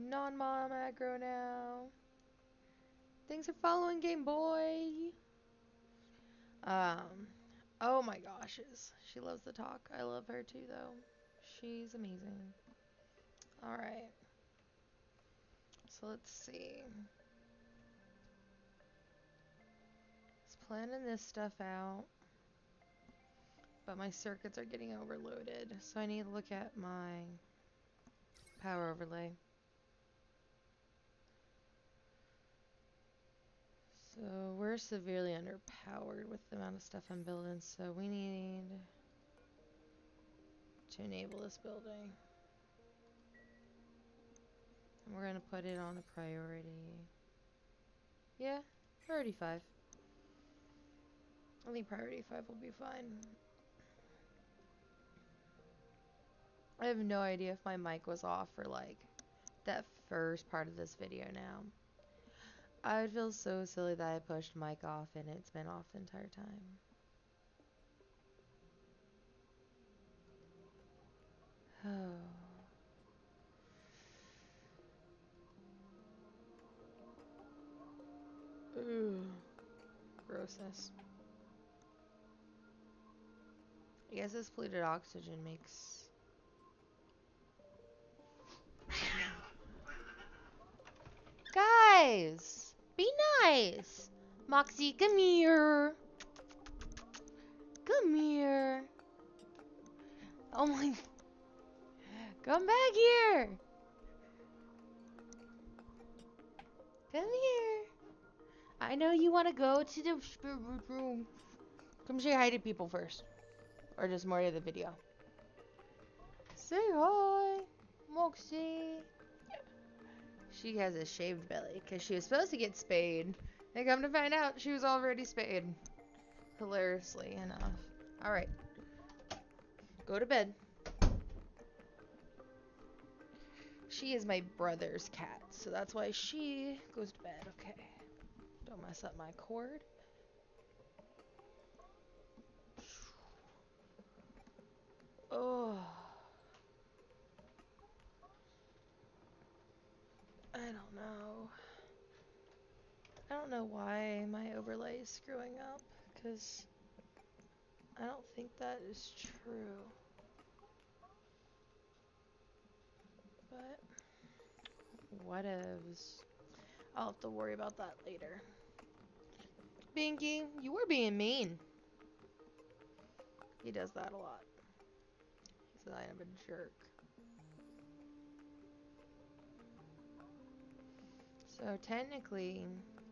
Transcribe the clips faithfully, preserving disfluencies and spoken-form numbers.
non-mom aggro now. Thanks for following, Game Boy. Um, oh my gosh, is she loves to talk. I love her too, though. She's amazing. All right. So let's see. It's planning this stuff out, but my circuits are getting overloaded, so I need to look at my power overlay. So we're severely underpowered with the amount of stuff I'm building, so we need to enable this building. And we're gonna put it on a priority. Yeah, priority five. I think priority five will be fine. I have no idea if my mic was off for like that first part of this video now. I would feel so silly that I pushed mic off and it's been off the entire time. Oh. Ugh. Grossness. I guess this polluted oxygen makes... Guys! Be nice! Moxie, come here! Come here! Oh my... Come back here! Come here! I know you want to go to the spirit room. Come say hi to people first. Or just more of the video. Say hi, Moxie. She has a shaved belly because she was supposed to get spayed. And come to find out, she was already spayed. Hilariously enough. Alright. Go to bed. She is my brother's cat, so that's why she goes to bed. Okay. Don't mess up my cord. Oh. I don't know. I don't know why my overlay is screwing up, because I don't think that is true. But, whatevs. I'll have to worry about that later. Binky, you were being mean. He does that a lot. He says I am a jerk. So technically,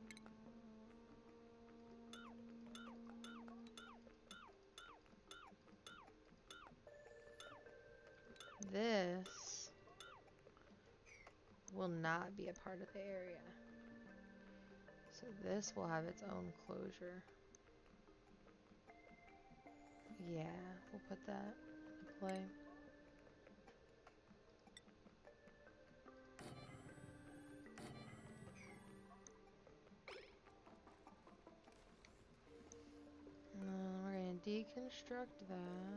this will not be a part of the area. So this will have its own closure. Yeah, we'll put that into play. And then we're going to deconstruct that.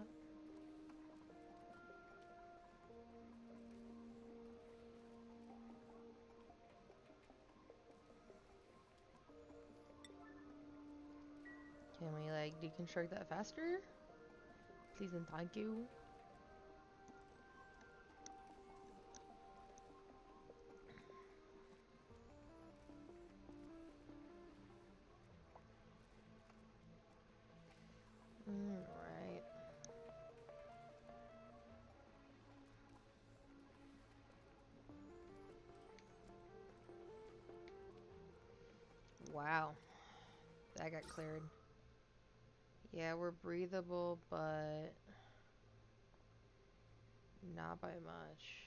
Can we like deconstruct that faster? Please and thank you. Alright. Wow. That got cleared. Yeah, we're breathable, but not by much.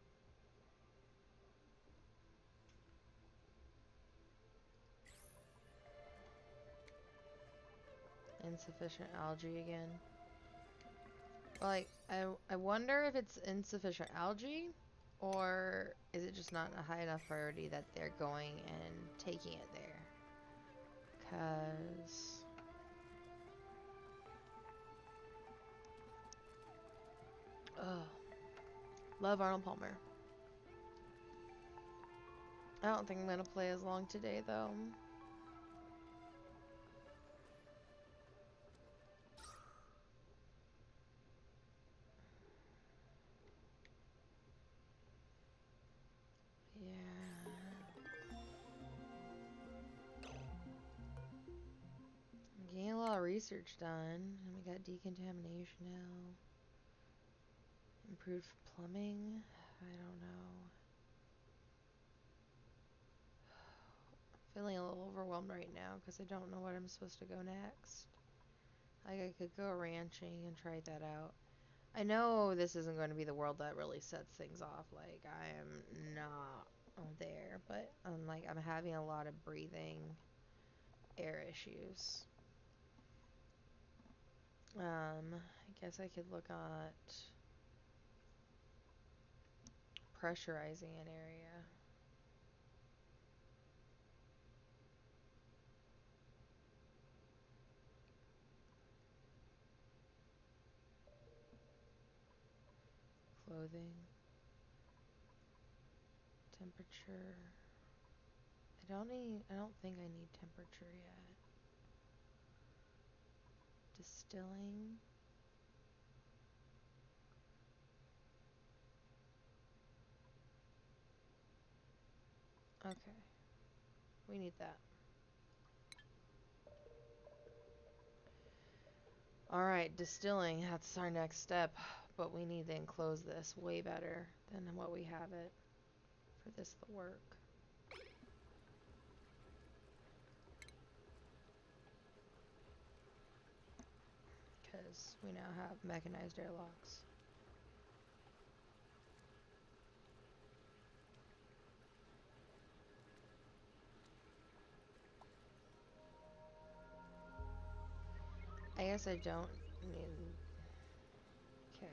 Insufficient algae again. Like, I, I wonder if it's insufficient algae, or is it just not a high enough priority that they're going and taking it there? Because... Ugh. Love Arnold Palmer. I don't think I'm gonna play as long today, though. Yeah. I'm getting a lot of research done. And we got decontamination now. Improved plumbing? I don't know. I'm feeling a little overwhelmed right now because I don't know what I'm supposed to go next. Like, I could go ranching and try that out. I know this isn't going to be the world that really sets things off. Like, I am not there, but I'm like, I'm having a lot of breathing air issues. Um, I guess I could look at pressurizing an area. Clothing. Temperature. I don't need, I don't think I need temperature yet. Distilling. Okay. We need that. Alright, distilling. That's our next step. But we need to enclose this way better than what we have it for this to work. Because we now have mechanized airlocks. I guess I don't need... Okay.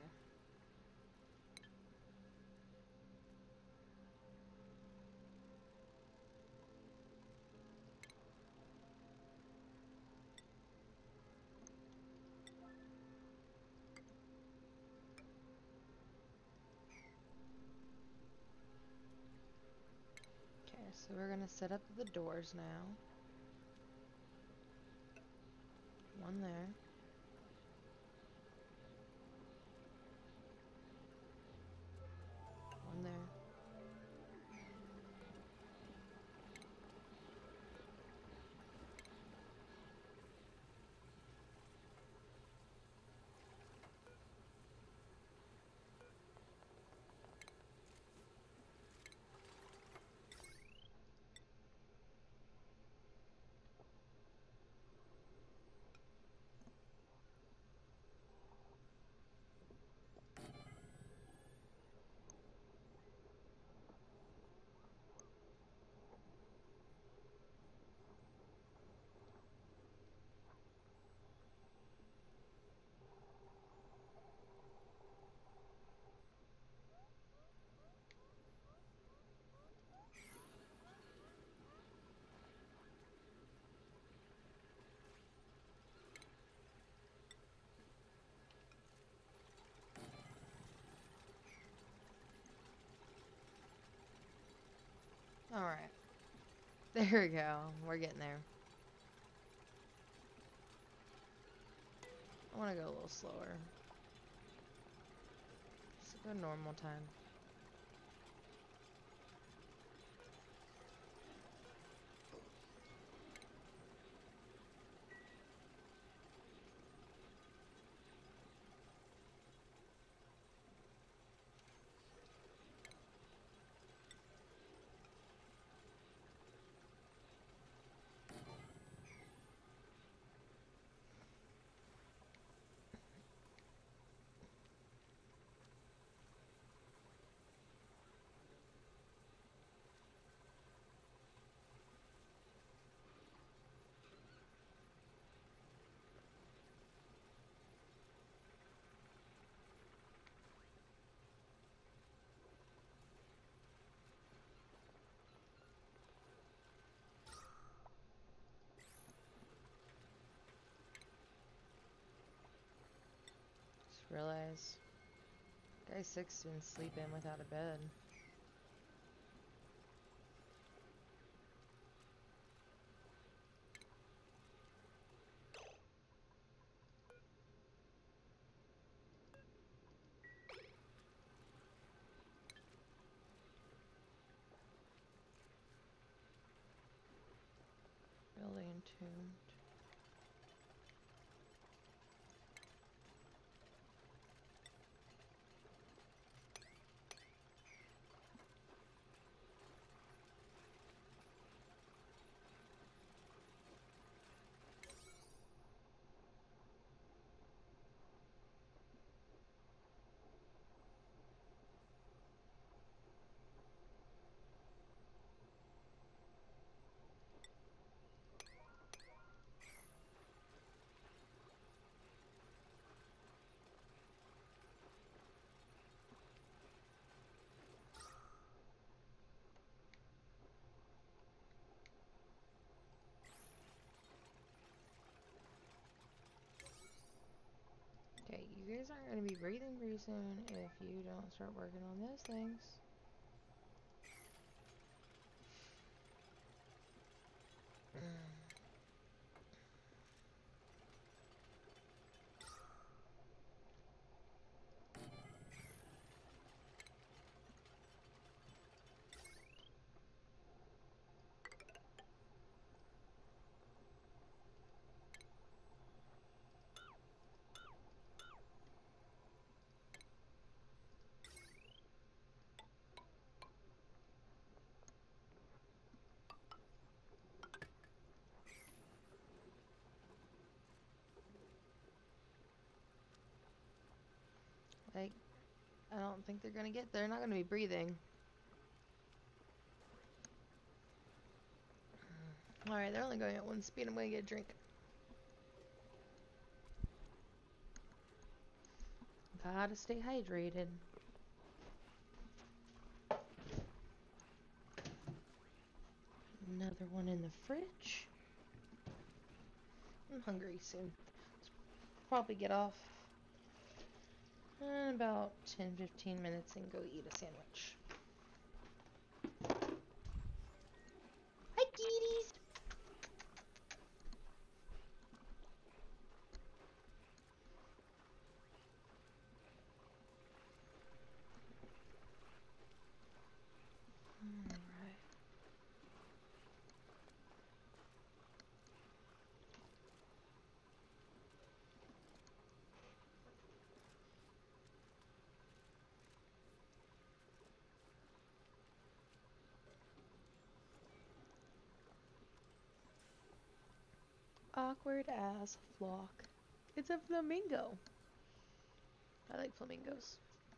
Okay, so we're gonna set up the doors now. One there. One there. Alright. There we go. We're getting there. I want to go a little slower. Let's go normal time. Just realized Guy six been sleeping without a bed. cocooned. Okay, you guys aren't going to be breathing pretty soon if you don't start working on those things. Like, I don't think they're gonna get, they're not gonna be breathing. Alright, they're only going at one speed. I'm gonna get a drink. Gotta stay hydrated. Another one in the fridge. I'm hungry soon. Probably get off in about ten fifteen minutes and go eat a sandwich. Hi, kitties! Alright. Awkward ass flock. It's a flamingo. I like flamingos.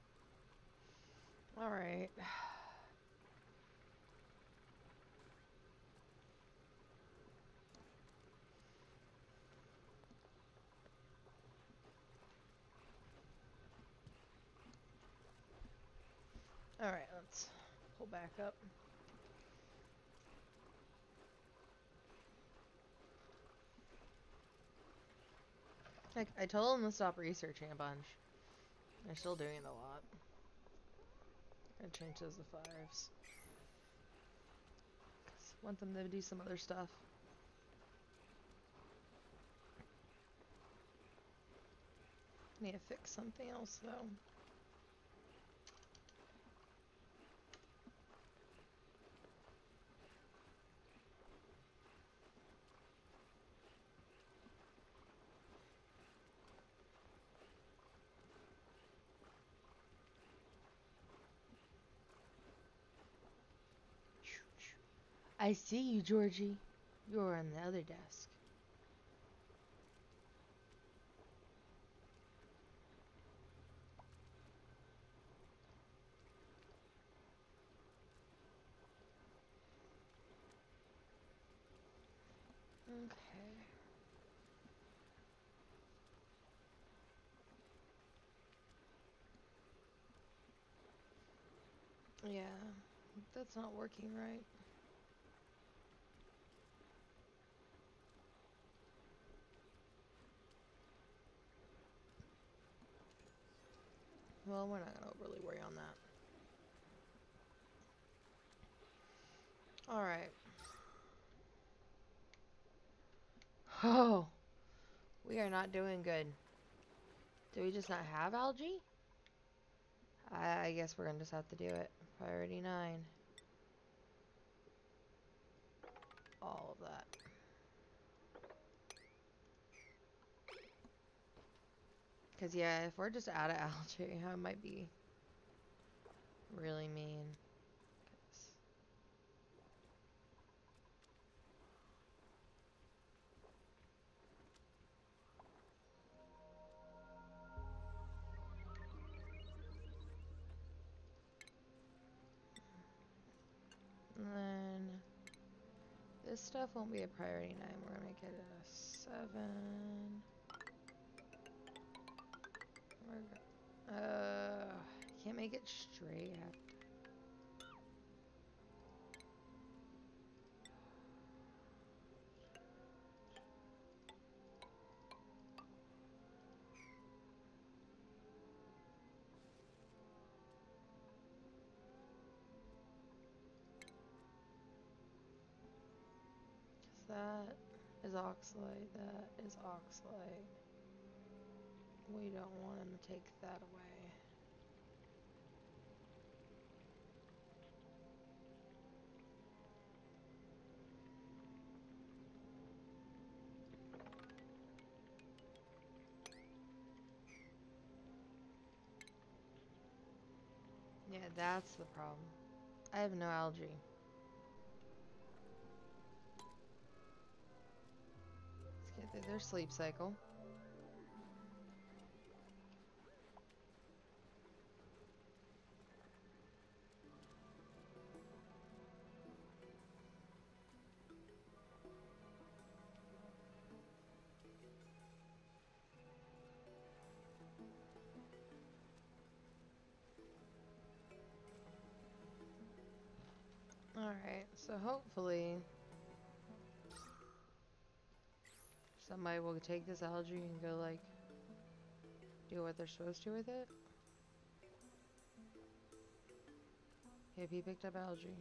Alright. Alright, let's pull back up. Like, I told them to stop researching a bunch. They're still doing it a lot. I change those to fives. I want them to do some other stuff. Need to fix something else though. I see you, Georgie. You're on the other desk. Okay. Yeah, that's not working right. Well, we're not gonna overly worry on that. Alright. Oh, we are not doing good. Do we just not have algae? I, I guess we're gonna just have to do it. Priority nine. All of that. Cause yeah, if we're just out of algae, I might be really mean. 'Cause and then this stuff won't be a priority nine. We're gonna make it a seven. We're go- uh, can't make it straight. I have to- That is Oxlite. That is Oxlite. We don't want him to take that away. Yeah, that's the problem. I have no algae. Let's get through their sleep cycle. Alright, so hopefully somebody will take this algae and go like do what they're supposed to with it. Yep, he picked up algae.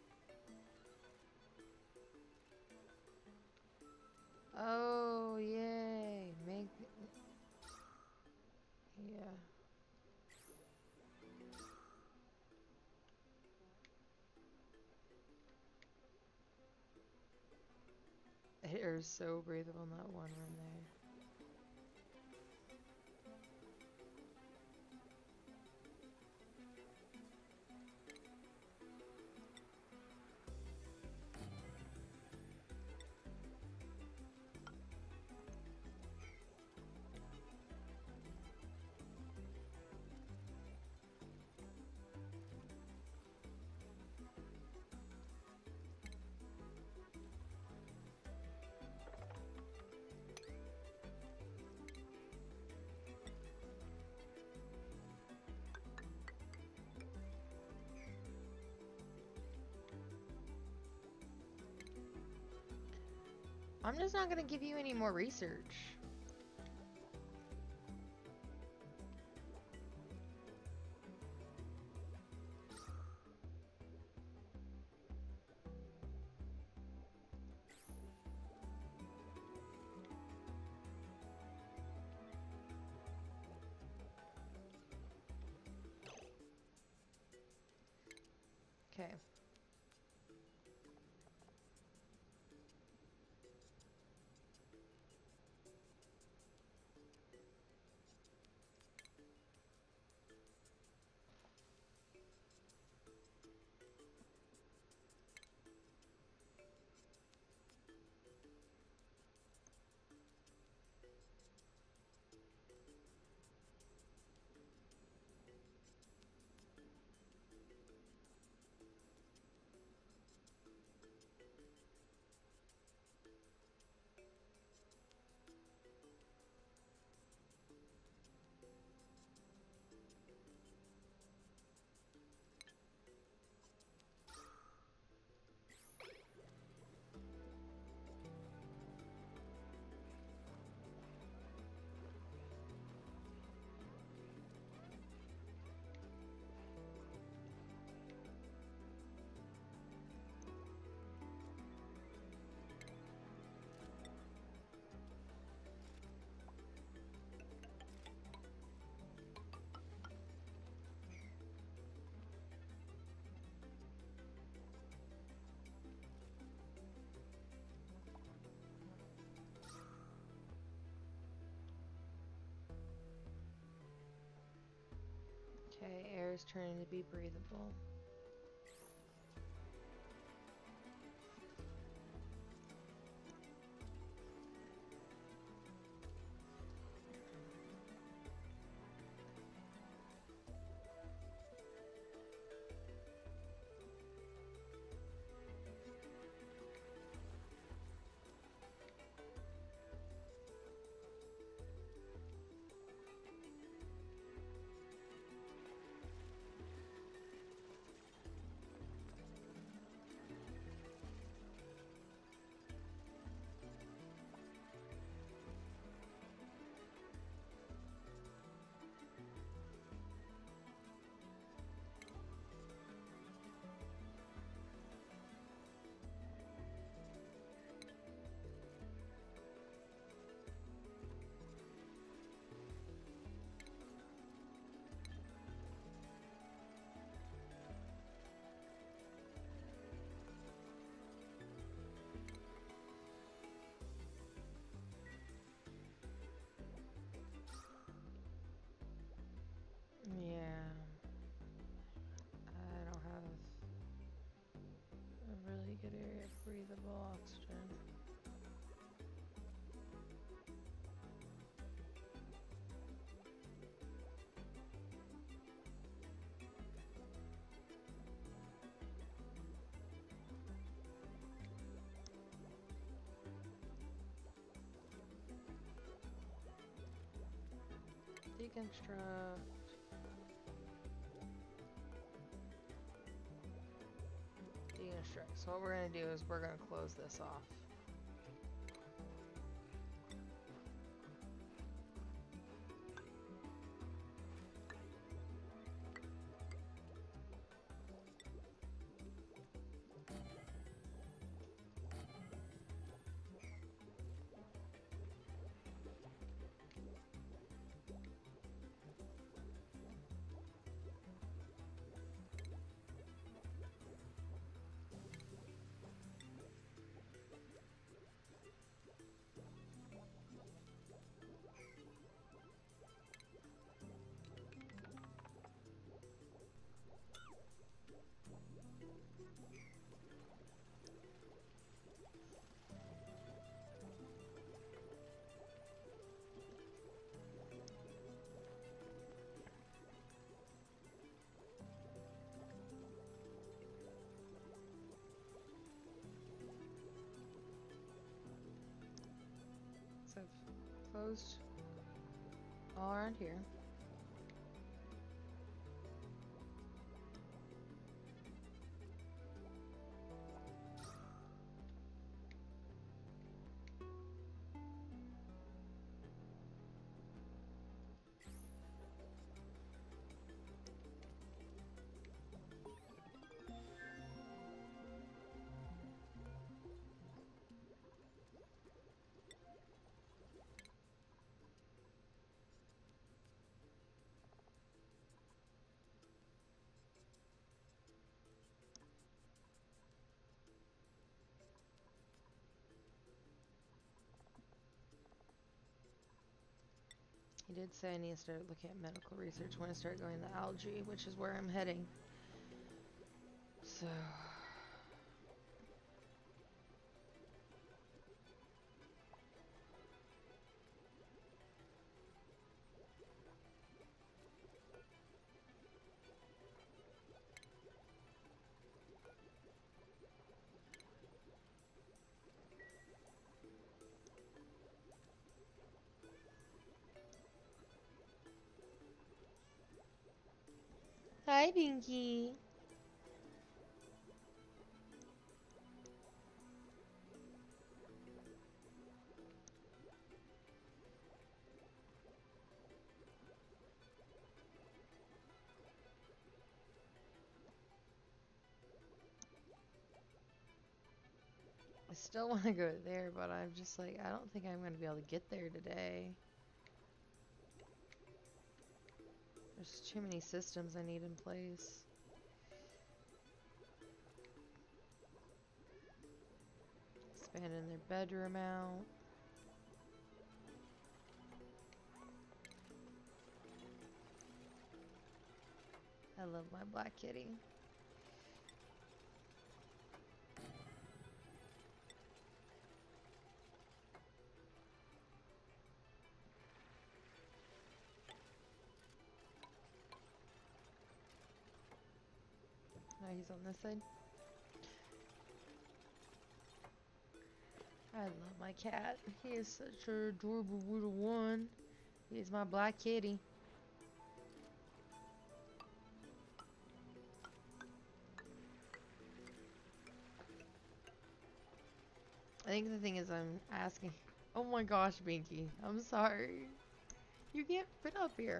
Oh, yay. Make yeah. Air is so breathable in that one room there. I'm just not gonna give you any more research. Okay. is turning to be breathable. Yeah, I don't have a really good area of breathable oxygen. Deconstruct. Deconstruct. So what we're gonna do is we're gonna close this off. So I've closed all around here. He did say I need to start looking at medical research when I start going to algae, which is where I'm heading. So... Hi, Pinky. I still want to go there, but I'm just like, I don't think I'm going to be able to get there today. There's too many systems I need in place. Expanding their bedroom out. I love my black kitty. Oh, he's on this side. I love my cat. He is such an adorable little one. He is my black kitty. I think the thing is I'm asking. Oh my gosh, Binky. I'm sorry. You can't fit up here.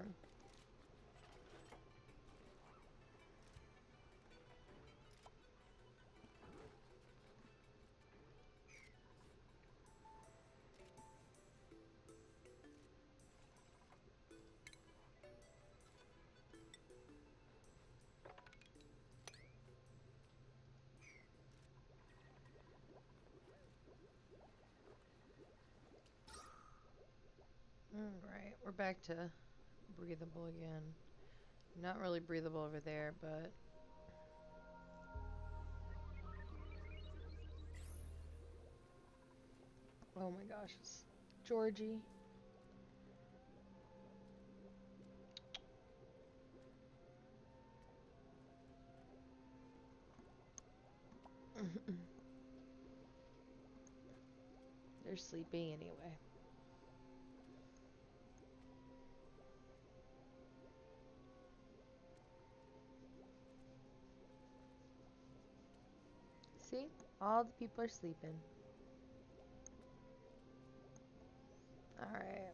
Alright, we're back to breathable again. Not really breathable over there, but... Oh my gosh, it's Georgie. They're sleeping anyway. See? All the people are sleeping. Alright.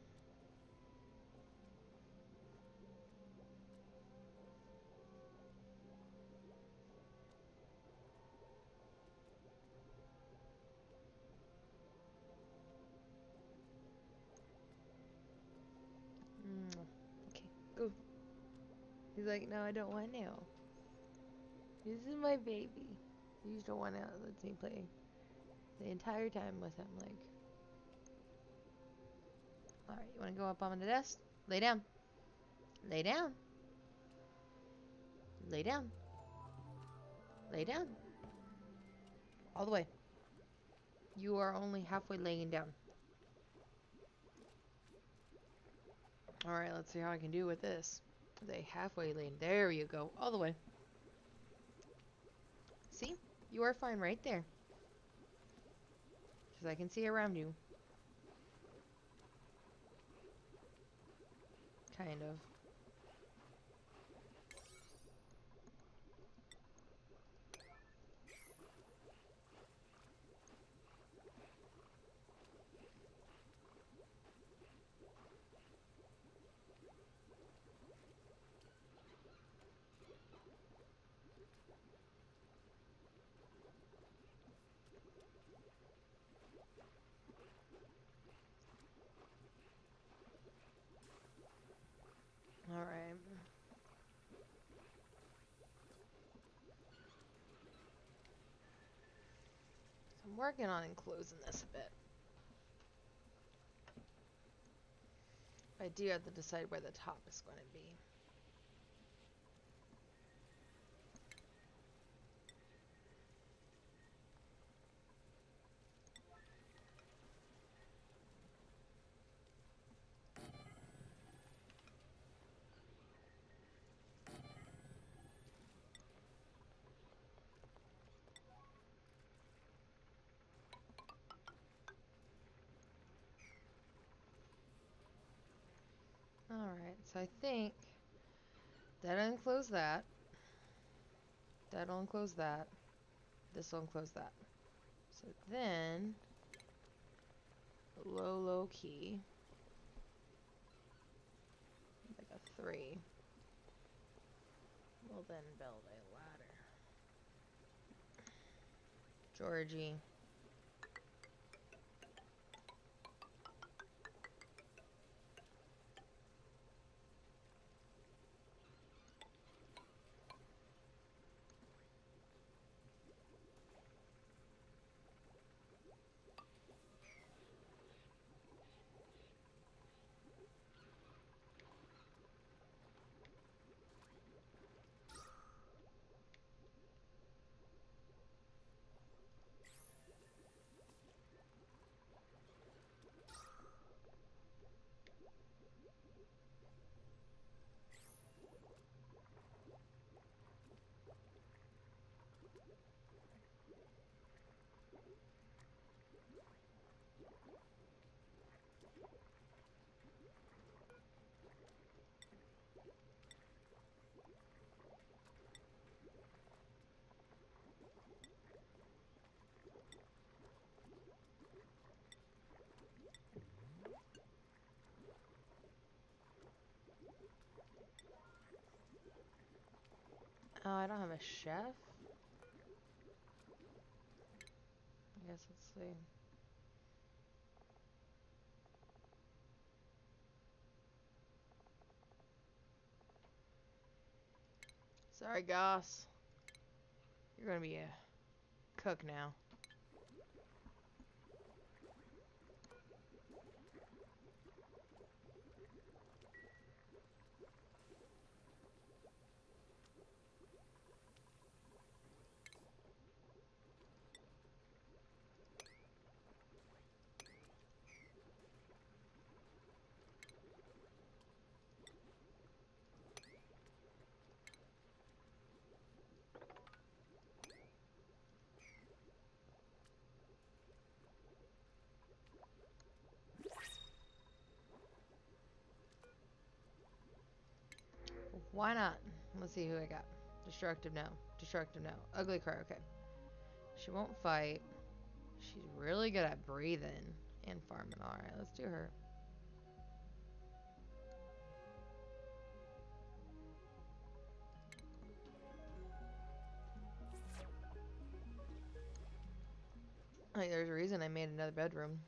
Mm. Okay, go. He's like, no, I don't want to. This is my baby. You just don't want to let me play the entire time with him. Like, alright, you want to go up on the desk? Lay down. Lay down. Lay down. Lay down. All the way. You are only halfway laying down. Alright, let's see how I can do with this. They halfway laying. There you go. All the way. See? You are fine right there. Because I can see around you. Kind of. Alright. So I'm working on enclosing this a bit. I do have to decide where the top is going to be. Alright, so I think that'll enclose that. That'll enclose that. This will enclose that. So then, low, low key, like a three. We'll then build a ladder. Georgie. Oh, I don't have a chef? I guess let's see. Sorry, Goss. You're gonna be a cook now. Why not? Let's see who I got. Destructive, no. Destructive, no. Ugly Cry, okay. She won't fight. She's really good at breathing and farming. Alright, let's do her. Like, there's a reason I made another bedroom.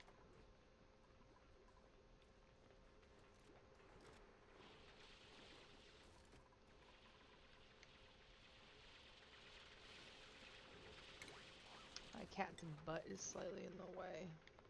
My cat's butt is slightly in the way.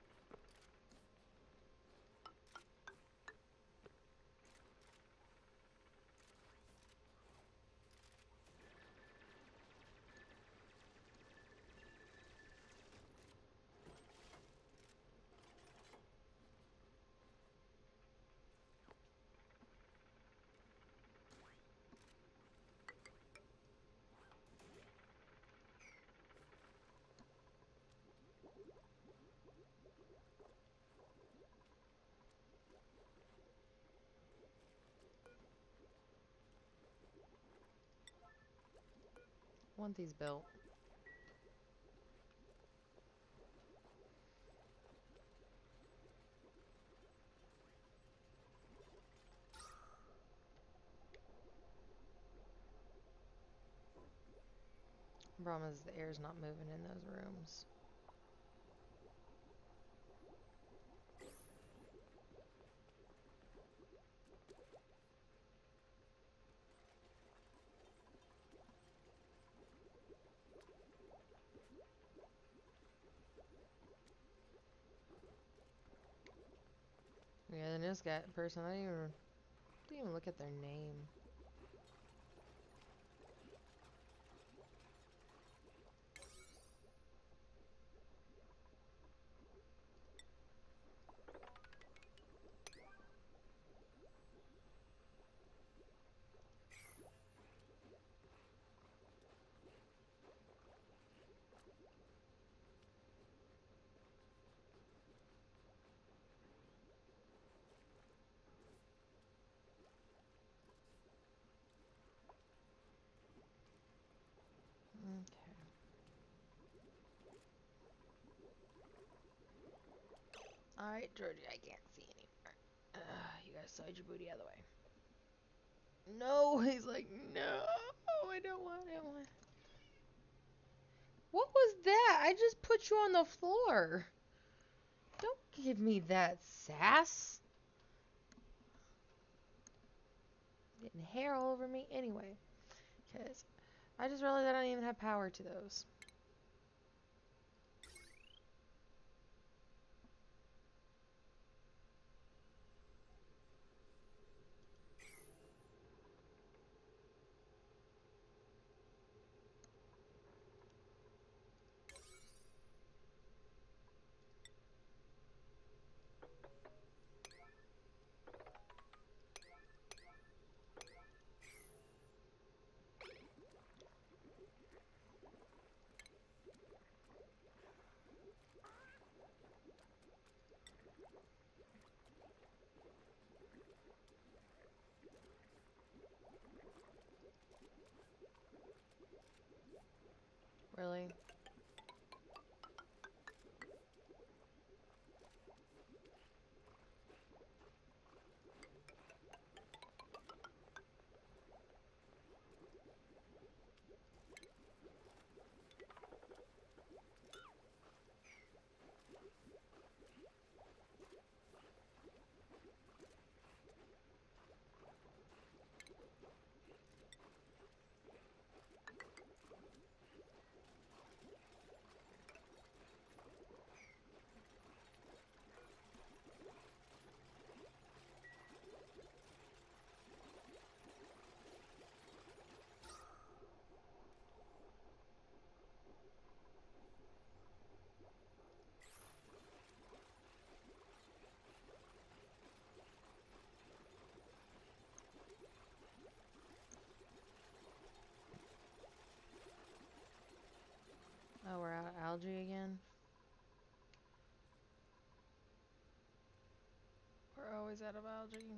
I want these built. The problem is the air's not moving in those rooms. Yeah, the news guy person, I didn't even, didn't even look at their name. Okay. Alright, Georgie, I can't see anymore. Uh, you guys slide your booty out of the way. No, he's like, no, I don't want it. Want... What was that? I just put you on the floor. Don't give me that sass. Getting hair all over me anyway. Because I just realized I don't even have power to those. Really? algae again? We're always out of algae.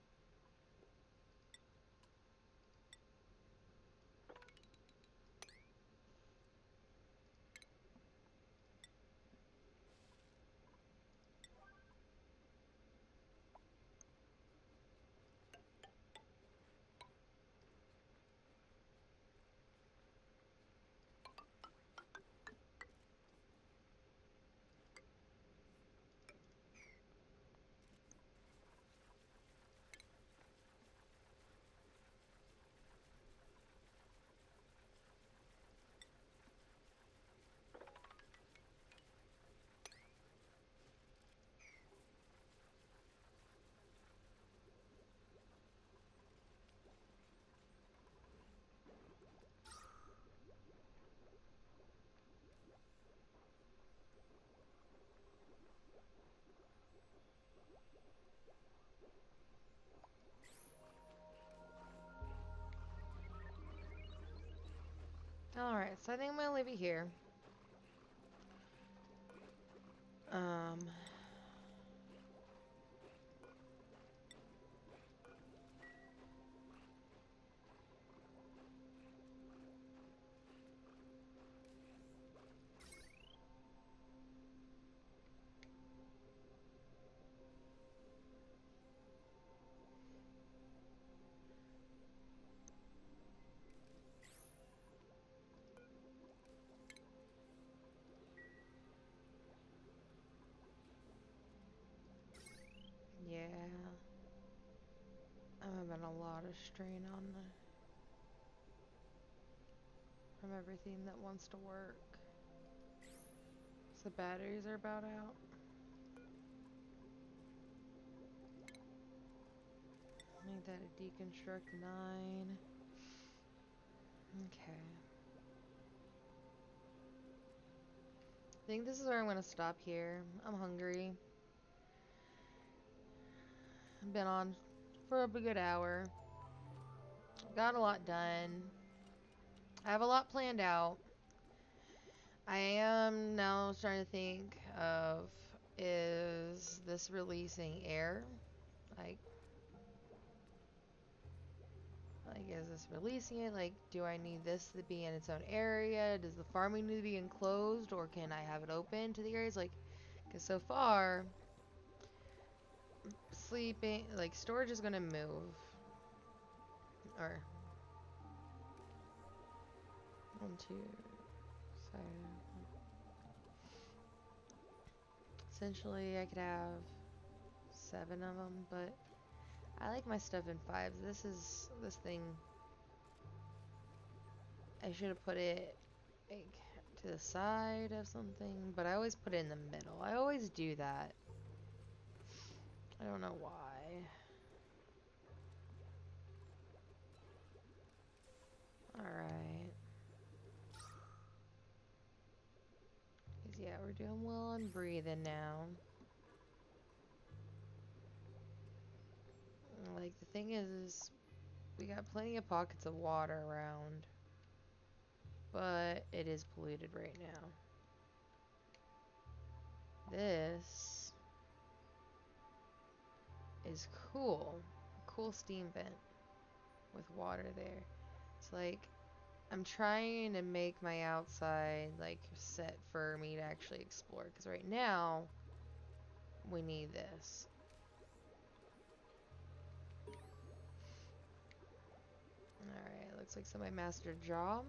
Alright, so I think I'm gonna leave it here. Um... Yeah. I'm having a lot of strain on the... from everything that wants to work. So the batteries are about out. Make that a deconstruct nine. Okay. I think this is where I'm gonna stop here. I'm hungry. I've been on for a good hour. Got a lot done. I have a lot planned out. I am now starting to think of, is this releasing air? Like, like is this releasing it? Like, do I need this to be in its own area? Does the farming need to be enclosed, or can I have it open to the areas? Like, because so far, sleeping, like, storage is gonna move. Or, one, two, so, essentially I could have seven of them, but I like my stuff in fives. This is, this thing, I should have put it, like, to the side of something, but I always put it in the middle. I always do that. I don't know why. Alright. Because, yeah, we're doing well on breathing now. Like, the thing is, is we got plenty of pockets of water around. But it is polluted right now. This is cool. A cool steam vent with water there. It's like, I'm trying to make my outside, like, set for me to actually explore. Because right now, we need this. Alright, looks like somebody mastered job.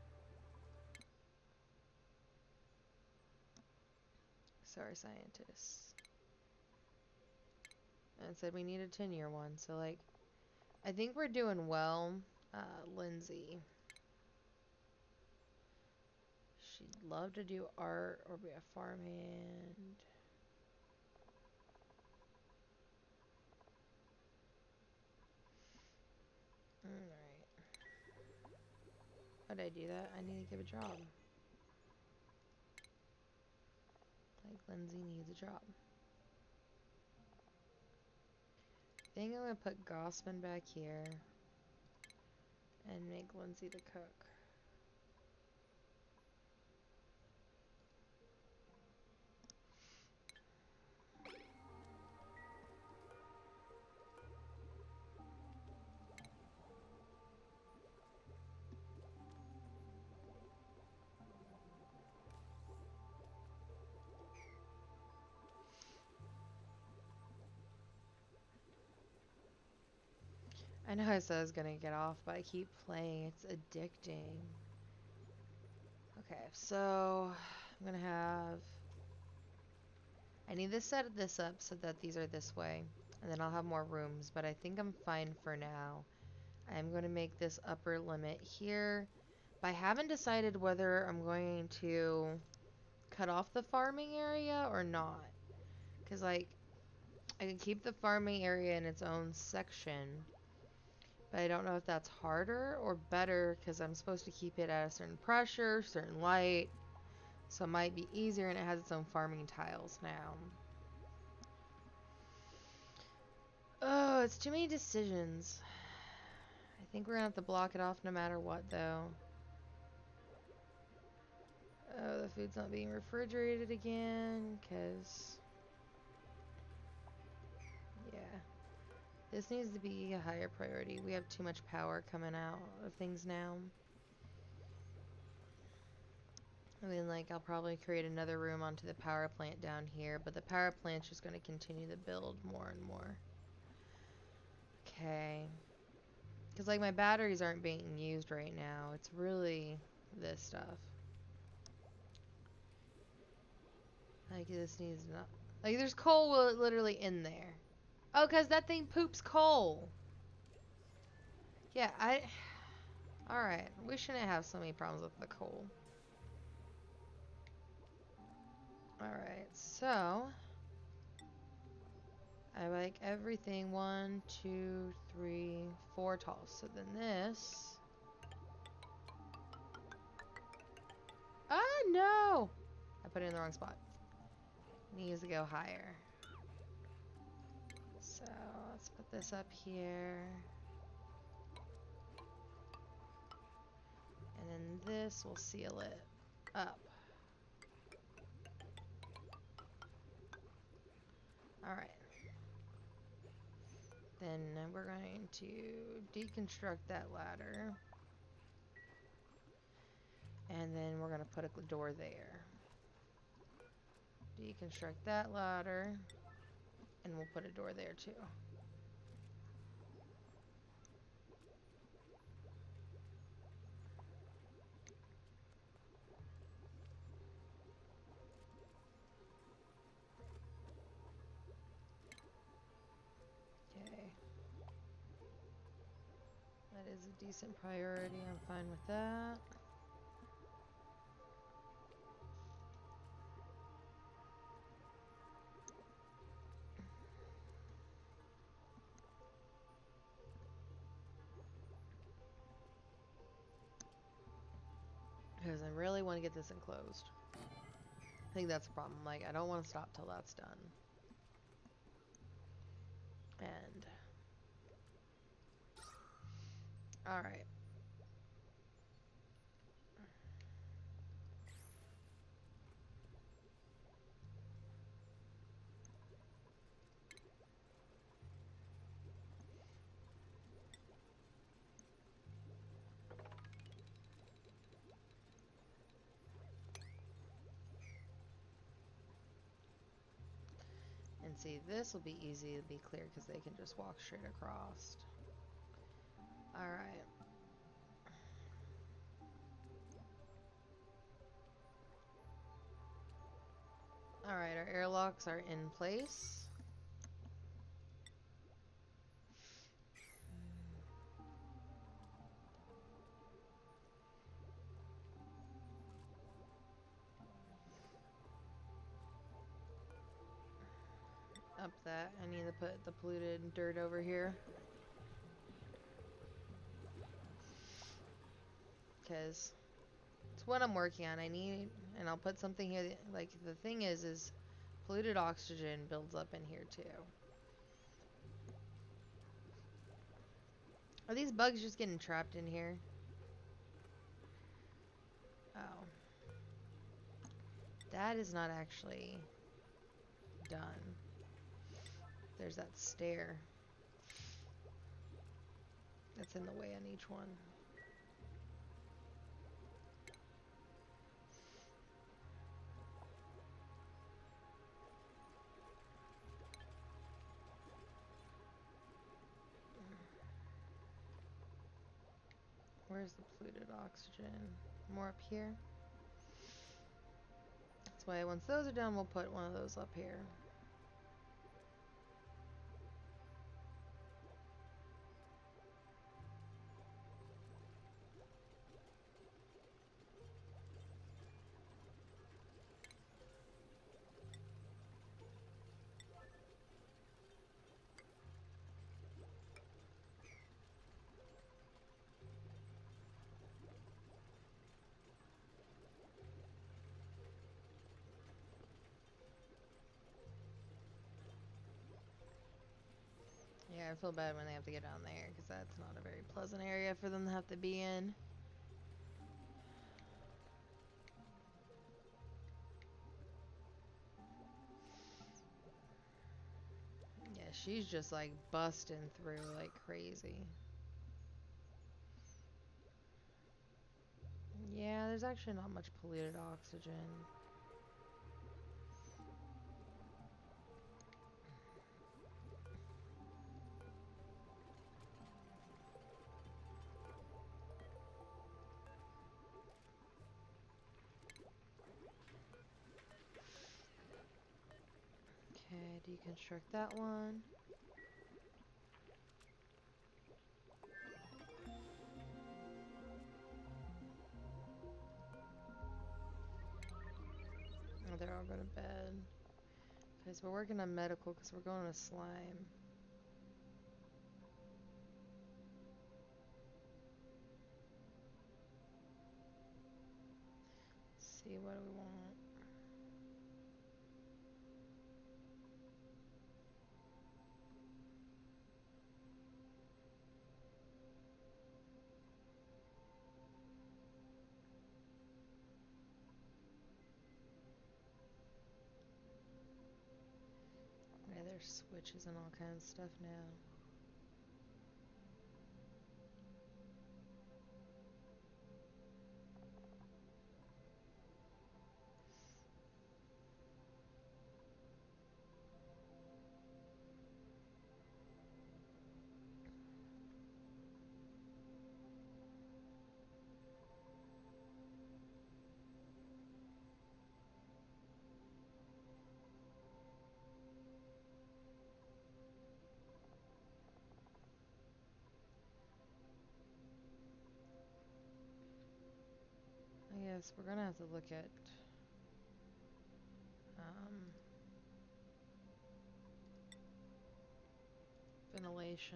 Sorry, scientists. And it said we need a ten year one. So, like, I think we're doing well. Uh, Lindsay. She'd love to do art or be a farmhand. Alright. How did I do that? I need to give a job. Like, Lindsay needs a job. I think I'm gonna put Gossman back here. And make Lindsay the cook. I know I said I was gonna get off, but I keep playing. It's addicting. Okay, so I'm gonna have... I need to set this up so that these are this way, and then I'll have more rooms, but I think I'm fine for now. I'm going to make this upper limit here, but I haven't decided whether I'm going to cut off the farming area or not, because like I can keep the farming area in its own section, but I don't know if that's harder or better, because I'm supposed to keep it at a certain pressure, certain light, so it might be easier, and it has its own farming tiles now. Oh, it's too many decisions. I think we're gonna have to block it off no matter what, though. Oh, the food's not being refrigerated again, because... yeah. This needs to be a higher priority. We have too much power coming out of things now. I mean, like, I'll probably create another room onto the power plant down here, but the power plant's just going to continue to build more and more. Okay. Because, like, my batteries aren't being used right now. It's really this stuff. Like, this needs not... like, there's coal literally in there. Oh, because that thing poops coal. Yeah, I... alright. We shouldn't have so many problems with the coal. Alright, so... I like everything one, two, three, four tall. So then this... ah, no! I put it in the wrong spot. It needs to go higher. So, let's put this up here. And then this will seal it up. Alright. Then we're going to deconstruct that ladder. And then we're going to put a door there. Deconstruct that ladder. And we'll put a door there too. Okay. That is a decent priority. I'm fine with that. Because I really want to get this enclosed. I think that's the problem. Like, I don't want to stop till that's done. And... alright. And see, this will be easy to be clear because they can just walk straight across. Alright. Alright, our airlocks are in place. Up that. I need to put the polluted dirt over here. Because it's what I'm working on. I need, and I'll put something here. That, like, the thing is, is polluted oxygen builds up in here too. Are these bugs just getting trapped in here? Oh. That is not actually done. There's that stair that's in the way on each one. Where's the polluted oxygen? More up here? That's why once those are done, we'll put one of those up here. Yeah, I feel bad when they have to get down there, because that's not a very pleasant area for them to have to be in. Yeah, she's just like busting through like crazy. Yeah, there's actually not much polluted oxygen. Okay, deconstruct that one. Oh, they're all going to bed. Okay, so we're working on medical because we're going to slime. Let's see, what do we want? Yeah, there's switches and all kinds of stuff now. I guess we're gonna have to look at um, ventilation.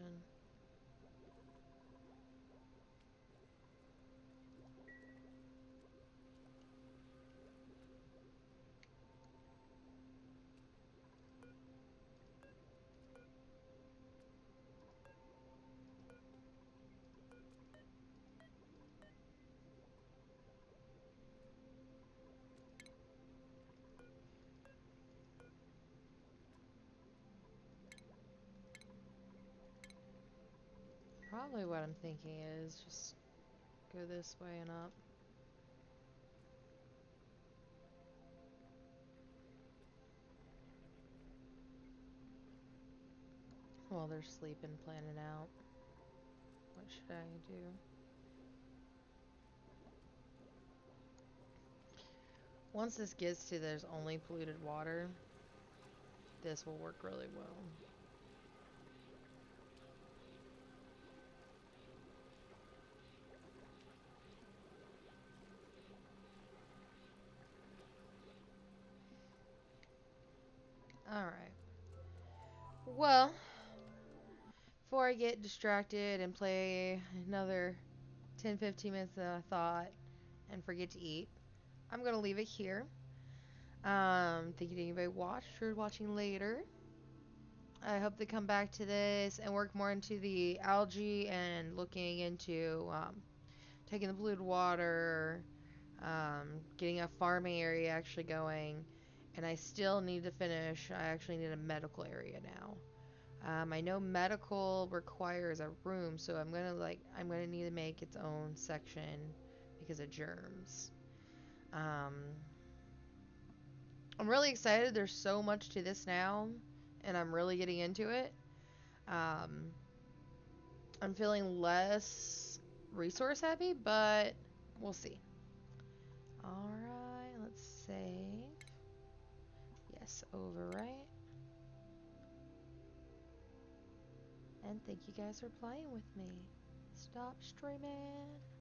Probably what I'm thinking is just go this way and up. While they're sleeping, planning out. What should I do? Once this gets to there's only polluted water, this will work really well. Alright. Well, before I get distracted and play another ten fifteen minutes of thought and forget to eat, I'm going to leave it here. Um, thank you to anybody watched or watching later. I hope they come back to this and work more into the algae and looking into um, taking the polluted water, um, getting a farming area actually going. And I still need to finish. I actually need a medical area now. Um, I know medical requires a room, so I'm gonna like I'm gonna need to make its own section because of germs. Um, I'm really excited. There's so much to this now, and I'm really getting into it. Um, I'm feeling less resource heavy, but we'll see. Alright, let's save. Yes, overwrite. And thank you guys for playing with me. Stop streaming.